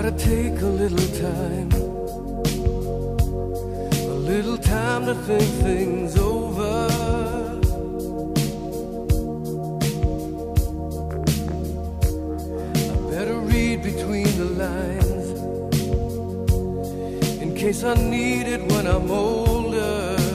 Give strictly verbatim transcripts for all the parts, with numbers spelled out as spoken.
gotta take a little time, a little time to think things over. I better read between the lines in case I need it when I'm older.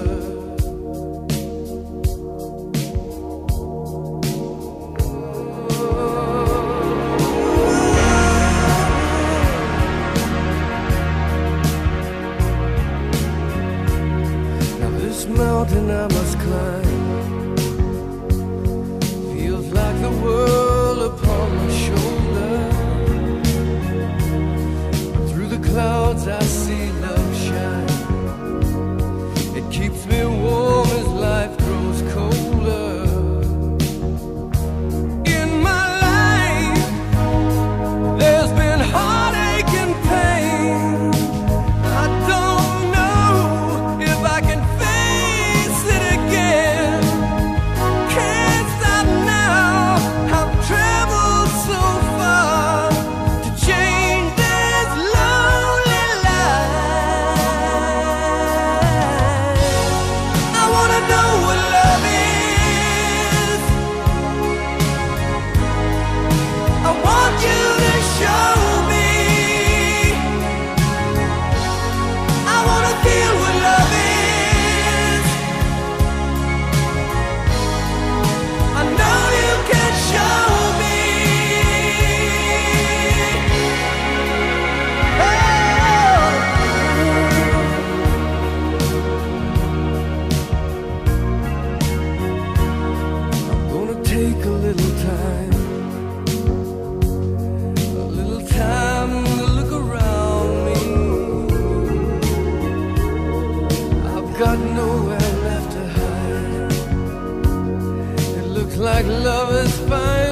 Mountain I must climb feels like the world upon my shoulder. Through the clouds I see love shine. It keeps me warm as life grows colder. In my life there's been heartache and pain. I don't know if I can take a little time, a little time to look around me. I've got nowhere left to hide. It looks like love is fine.